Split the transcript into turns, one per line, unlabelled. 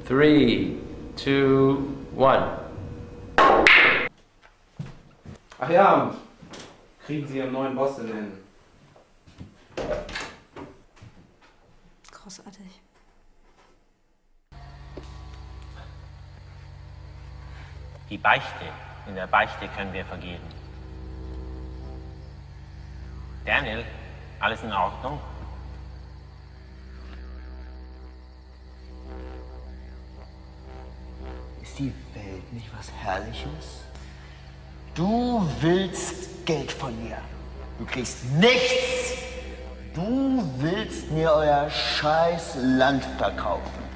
3, 2, 1.
Ach ja, und kriegen Sie Ihren neuen Boss in den...
Großartig.
Die Beichte. In der Beichte können wir vergeben. Daniel, alles in Ordnung?
Ist die Welt nicht was Herrliches? Du willst Geld von mir. Du kriegst nichts. Du willst mir euer scheiß Land verkaufen.